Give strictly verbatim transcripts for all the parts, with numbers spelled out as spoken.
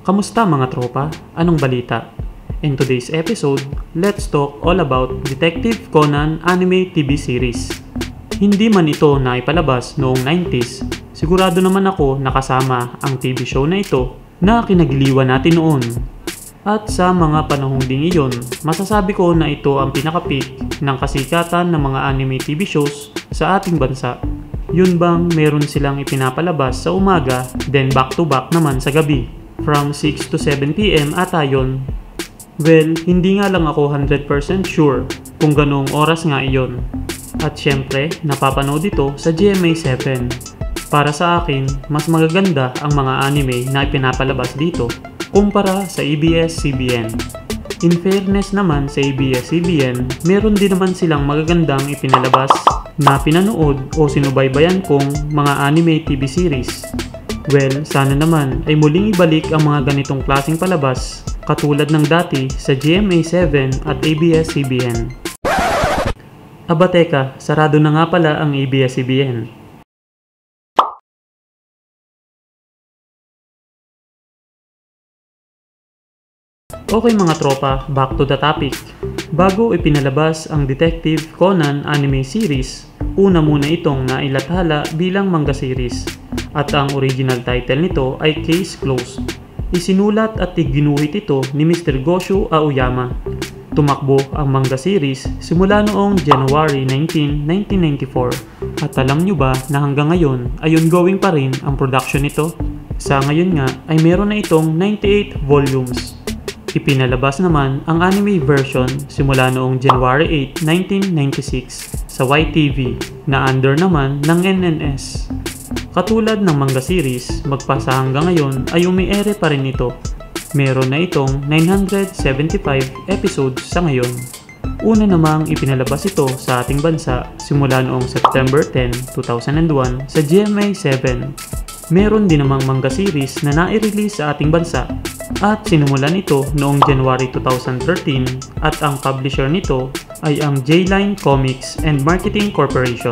Kamusta mga tropa? Anong balita? In today's episode, let's talk all about Detective Conan anime T V series. Hindi man ito na ipalabas noong nineties, sigurado naman ako nakasama ang T V show na ito na kinagiliwan natin noon. At sa mga panahong ding iyon, masasabi ko na ito ang pinaka-peak ng kasikatan ng mga anime T V shows sa ating bansa. Yun bang meron silang ipinapalabas sa umaga, then back to back naman sa gabi, from six to seven p m ata yun. Well, hindi nga lang ako one hundred percent sure kung ganong oras nga iyon. At syempre, napapanood ito sa G M A seven. Para sa akin, mas magaganda ang mga anime na ipinapalabas dito kumpara sa A B S C B N. In fairness naman sa A B S C B N, meron din naman silang magagandang ipinalabas na pinanood o sinubaybayan kong mga anime T V series. Well, sana naman ay muling ibalik ang mga ganitong klaseng palabas katulad ng dati sa G M A seven at A B S C B N. Aba teka, sarado na nga pala ang A B S C B N. Okay mga tropa, back to the topic. Bago ipinalabas ang Detective Conan anime series, una muna itong nailathala bilang manga series. At ang original title nito ay Case Closed. Isinulat at ginuhit ito ni Mister Gosho Aoyama. Tumakbo ang manga series simula noong January nineteenth, nineteen ninety-four. At alam nyo ba na hanggang ngayon ay ongoing pa rin ang production nito? Sa ngayon nga ay meron na itong ninety-eight volumes. Ipinalabas naman ang anime version simula noong January eighth, nineteen ninety-six sa Y T V na under naman ng N N S. Katulad ng manga series, magpasa hanggang ngayon ay umiere pa rin ito. Meron na itong nine hundred seventy-five episodes sa ngayon. Una namang ipinalabas ito sa ating bansa simula noong September tenth, two thousand one sa G M A seven. Meron din namang manga series na nai-release sa ating bansa at sinumulan ito noong January two thousand thirteen at ang publisher nito ay ang J-Line Comics and Marketing Corporation.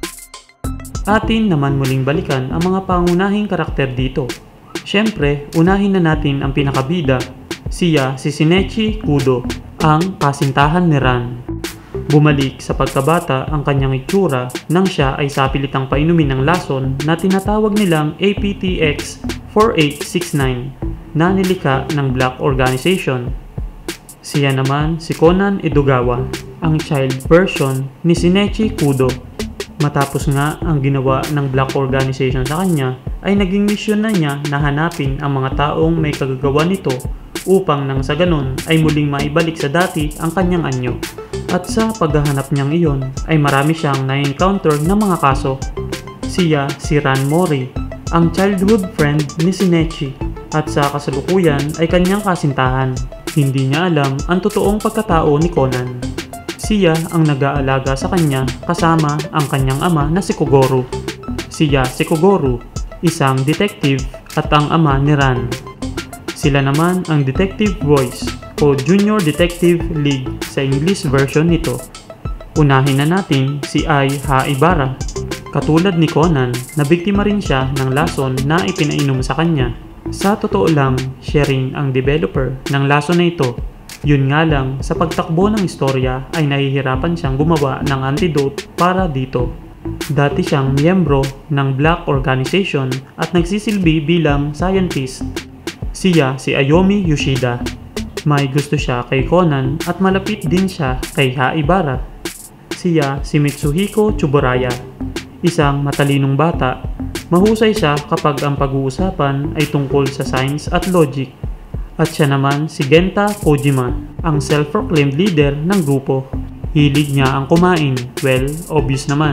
Atin naman muling balikan ang mga pangunahing karakter dito. Siyempre, unahin na natin ang pinakabida, siya si Shinichi Kudo, ang kasintahan ni Ran. Bumalik sa pagkabata ang kanyang itsura nang siya ay sapilitang painumin ng lason na tinatawag nilang A P T X four eight six nine na nilikha ng Black Organization. Siya naman si Conan Edogawa, ang child version ni Shinichi Kudo. Matapos nga ang ginawa ng Black Organization sa kanya, ay naging misyon na niya na hanapin ang mga taong may kagagawa nito upang nang sa ganun ay muling maibalik sa dati ang kanyang anyo. At sa paghahanap niyang iyon ay marami siyang na-encounter na mga kaso. Siya si Ran Mori, ang childhood friend ni Shinichi at sa kasalukuyan ay kanyang kasintahan. Hindi niya alam ang totoong pagkatao ni Conan. Siya ang nag-aalaga sa kanya kasama ang kanyang ama na si Kogoro. Siya si Kogoro, isang detective at ang ama ni Ran. Sila naman ang Detective Boys o Junior Detective League sa English version nito. Unahin na natin si Ai Haibara. Katulad ni Conan, nabiktima rin siya ng lason na ipinainom sa kanya. Sa totoo lang, siya rin ang developer ng lason na ito. Yun nga lang, sa pagtakbo ng istorya ay nahihirapan siyang gumawa ng antidote para dito. Dati siyang miyembro ng Black Organization at nagsisilbi bilang scientist. Siya si Ayomi Yoshida. May gusto siya kay Conan at malapit din siya kay Haibara. Siya si Mitsuhiko Tsuburaya, isang matalinong bata. Mahusay siya kapag ang pag-uusapan ay tungkol sa science at logic. At siya naman si Genta Kojima, ang self-proclaimed leader ng grupo. Hilig niya ang kumain, well, obvious naman.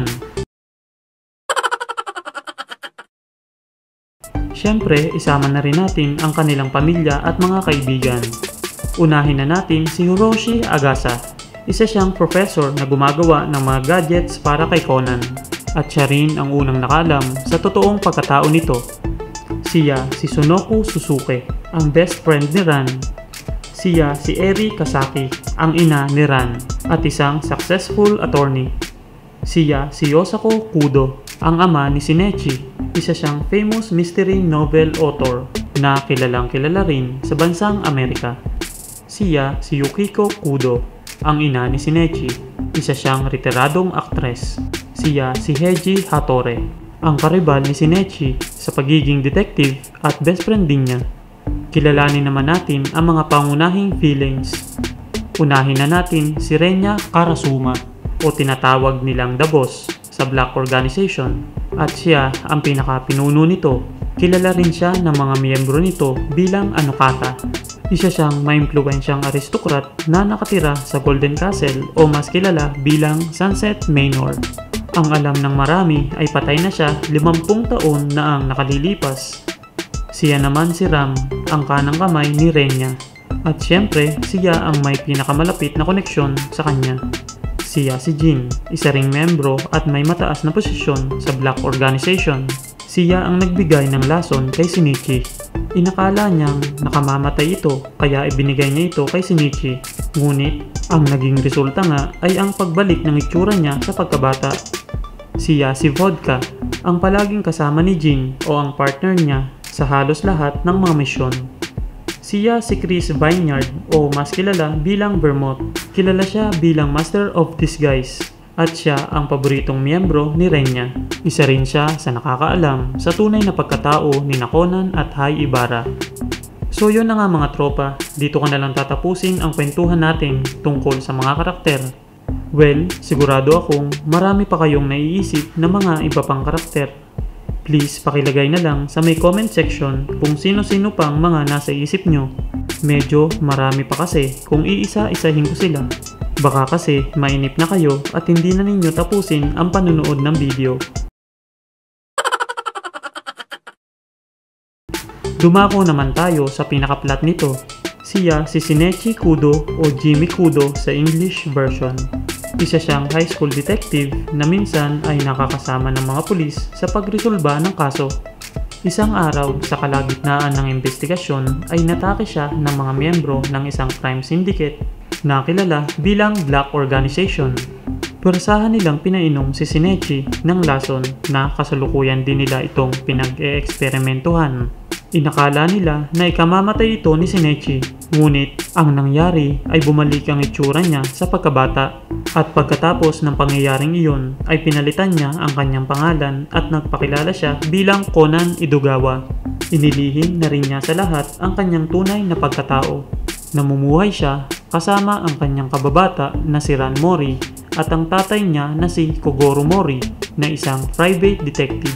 Siyempre, isama na rin natin ang kanilang pamilya at mga kaibigan. Unahin na natin si Hiroshi Agasa. Isa siyang professor na gumagawa ng mga gadgets para kay Conan. At siya rin ang unang nakalam sa totoong pagkatao nito. Siya si Sonoku Susuke, ang best friend ni Ran. Siya si Eri Kasaki, ang ina ni Ran, at isang successful attorney. Siya si Yosako Kudo, ang ama ni Shinichi. Isa siyang famous mystery novel author na kilalang kilala rin sa bansang Amerika. Siya si Yukiko Kudo, ang ina ni Shinichi. Isa siyang retiradong aktres. Siya si Heiji Hatore, ang karibal ni Shinichi sa pagiging detective at best friend din niya. Kilalanin naman natin ang mga pangunahing feelings. Unahin na natin si Renya Karasuma o tinatawag nilang The Boss sa Black Organization at siya ang pinakapinuno nito. Kilala rin siya ng mga miyembro nito bilang Anokata. Isa siyang maimpluwensyang aristokrat na nakatira sa Golden Castle o mas kilala bilang Sunset Manor. Ang alam ng marami ay patay na siya limampung taon na ang nakalilipas. Siya naman si Ram, ang kanang kamay ni Renya. At syempre, siya ang may pinakamalapit na koneksyon sa kanya. Siya si Jin, isa ring membro at may mataas na posisyon sa Black Organization. Siya ang nagbigay ng lason kay Shinichi. Inakala niyang nakamamatay ito kaya ibinigay niya ito kay Shinichi. Ngunit, ang naging resulta nga ay ang pagbalik ng itsura niya sa pagkabata. Siya si Vodka, ang palaging kasama ni Jin o ang partner niya sa halos lahat ng mga misyon. Siya si Chris Vineyard o mas kilala bilang Vermouth. Kilala siya bilang Master of Disguise at siya ang paboritong miyembro ni Renya. Isa rin siya sa nakakaalam sa tunay na pagkatao ni Conan at Hai Ibarra. So yun na nga mga tropa, dito ko na lang tatapusin ang kwentuhan natin tungkol sa mga karakter. Well, sigurado akong marami pa kayong naiisip na mga iba pang karakter. Please pakilagay na lang sa may comment section kung sino-sino pang mga nasa isip nyo. Medyo marami pa kasi kung iisa-isahin ko sila. Baka kasi mainip na kayo at hindi na ninyo tapusin ang panunood ng video. Dumako naman tayo sa pinaka-plot nito. Siya si Shinichi Kudo o Jimmy Kudo sa English version. Isa siyang high school detective na minsan ay nakakasama ng mga pulis sa pagresolba ng kaso. Isang araw sa kalagitnaan ng investigasyon ay natake siya ng mga miyembro ng isang crime syndicate na kilala bilang Black Organization. Pwersahan nilang pinainom si Shinichi ng lason na kasalukuyan din nila itong pinag-e-eksperimentuhan. Inakala nila na ikamamatay ito ni Shinichi, ngunit ang nangyari ay bumalik ang itsura niya sa pagkabata at pagkatapos ng pangyayaring iyon ay pinalitan niya ang kanyang pangalan at nagpakilala siya bilang Conan Edogawa. Inilihim na rin niya sa lahat ang kanyang tunay na pagkatao. Namumuhay siya kasama ang kanyang kababata na si Ran Mori at ang tatay niya na si Kogoro Mori na isang private detective.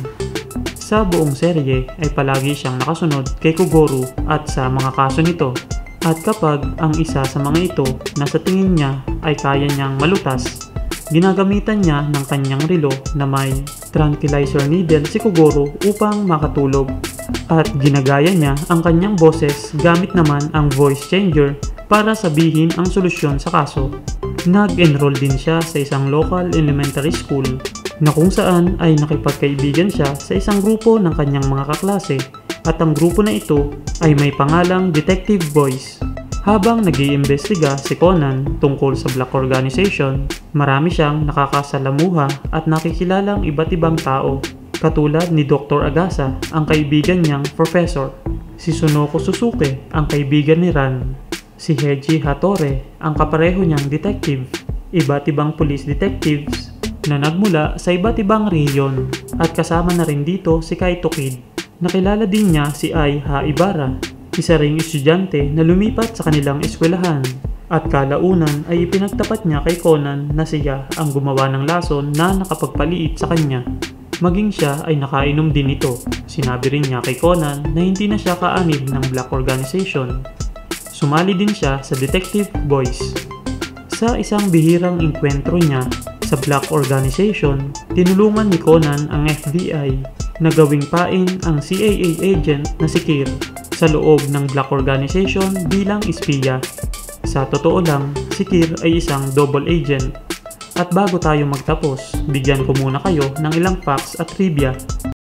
Sa buong serye ay palagi siyang nakasunod kay Kogoro at sa mga kaso nito. At kapag ang isa sa mga ito na sa tingin niya ay kaya niyang malutas, ginagamitan niya ng kanyang relo na may tranquilizer needle si Kogoro upang makatulog. At ginagaya niya ang kanyang boses gamit naman ang voice changer para sabihin ang solusyon sa kaso. Nag-enroll din siya sa isang local elementary school na kung saan ay nakipagkaibigan siya sa isang grupo ng kanyang mga kaklase at ang grupo na ito ay may pangalang Detective Boys. Habang nag-iimbestiga si Conan tungkol sa Black Organization, marami siyang nakakasalamuha at nakikilalang iba't ibang tao katulad ni Doctor Agasa, ang kaibigan niyang professor, si Sunoko Susuke, ang kaibigan ni Ran, si Heiji Hatore, ang kapareho niyang detective, iba't ibang police detectives na nagmula sa iba't ibang rehiyon at kasama na rin dito si Kaito Kid. Nakilala din niya si Ai Ibarra, isa ring estudyante na lumipat sa kanilang eskwelahan at kalaunan ay ipinagtapat niya kay Conan na siya ang gumawa ng lason na nakapagpaliit sa kanya. Maging siya ay nakainom din ito. Sinabi rin niya kay Conan na hindi na siya kaanib ng Black Organization. Sumali din siya sa Detective Boys. Sa isang bihirang enkwentro niya sa Black Organization, tinulungan ni Conan ang F B I na gawing pain ang C A A agent na si Kir sa loob ng Black Organization bilang espiya. Sa totoo lang, si Kir ay isang double agent. At bago tayo magtapos, bigyan ko muna kayo ng ilang facts at trivia.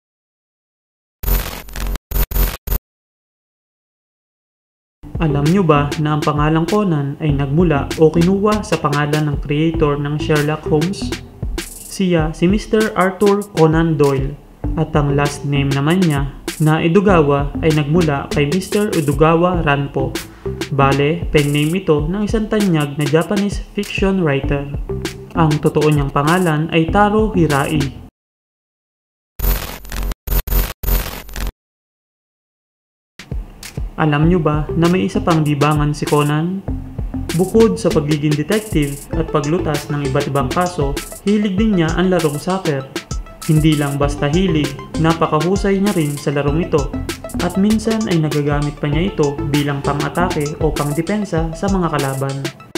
Alam nyo ba na ang pangalang Conan ay nagmula o kinuha sa pangalan ng creator ng Sherlock Holmes? Siya si Mister Arthur Conan Doyle at ang last name naman niya na Edogawa ay nagmula kay Mister Edogawa Ranpo. Bale, pen name ito ng isang tanyag na Japanese fiction writer. Ang totoo niyang pangalan ay Taro Hirai. Alam niyo ba na may isa pang libangan si Conan? Bukod sa pagiging detective at paglutas ng iba't ibang kaso, hilig din niya ang larong soccer. Hindi lang basta hilig, napakahusay niya rin sa larong ito at minsan ay nagagamit pa niya ito bilang pang-atake o pang-depensa sa mga kalaban.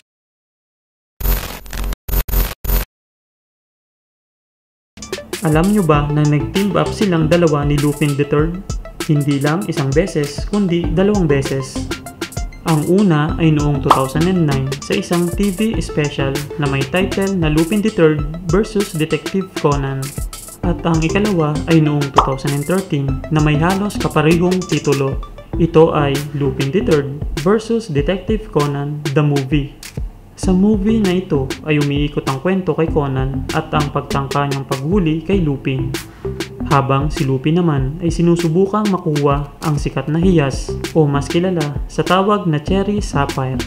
Alam nyo ba na nag-team up silang dalawa ni Lupin the third? Hindi lang isang beses, kundi dalawang beses. Ang una ay noong two thousand nine sa isang T V special na may title na Lupin the third versus Detective Conan. At ang ikalawa ay noong two thousand thirteen na may halos kaparehong titulo. Ito ay Lupin the third versus Detective Conan the Movie. Sa movie na ito ay umiikot ang kwento kay Conan at ang pagtangka niyang paghuli kay Lupin. Habang si Lupin naman ay sinusubukang makuha ang sikat na hiyas o mas kilala sa tawag na Cherry Sapphire.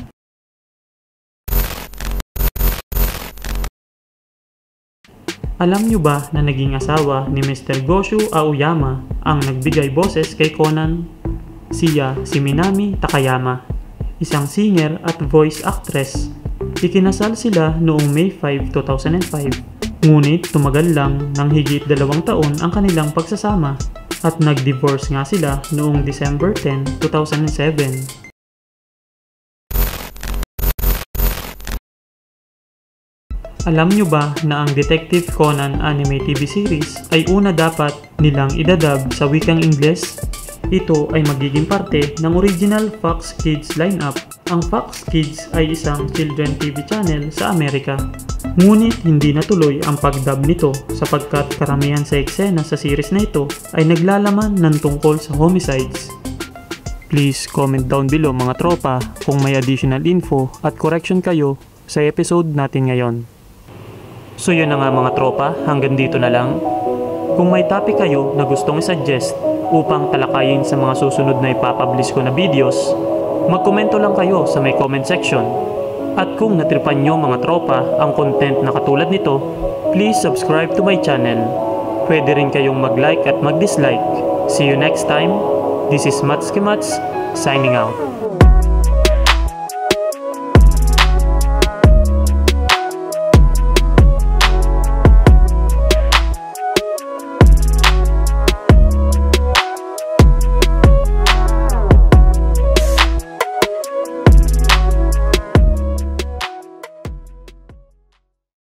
Alam niyo ba na naging asawa ni Mister Goshu Aoyama ang nagbigay boses kay Conan? Siya si Minami Takayama, isang singer at voice actress. Ikinasal sila noong May fifth, two thousand five. Ngunit tumagal lang ng higit dalawang taon ang kanilang pagsasama at nag-divorce nga sila noong December tenth, two thousand seven. Alam nyo ba na ang Detective Conan anime T V series ay una dapat nilang idadub sa wikang Ingles? Ito ay magiging parte ng original Fox Kids lineup. Ang Fox Kids ay isang children T V channel sa Amerika. Ngunit hindi natuloy ang pagdub nito sapagkat karamihan sa eksena sa series na ito ay naglalaman ng tungkol sa homicides. Please comment down below mga tropa kung may additional info at correction kayo sa episode natin ngayon. So yun na nga mga tropa, hanggang dito na lang. Kung may topic kayo na gustong i-suggest upang talakayin sa mga susunod na ipapublish ko na videos, magkomento lang kayo sa may comment section. At kung natripan nyo mga tropa ang content na katulad nito, please subscribe to my channel. Pwede rin kayong mag-like at mag-dislike. See you next time. This is Matskimats, signing out.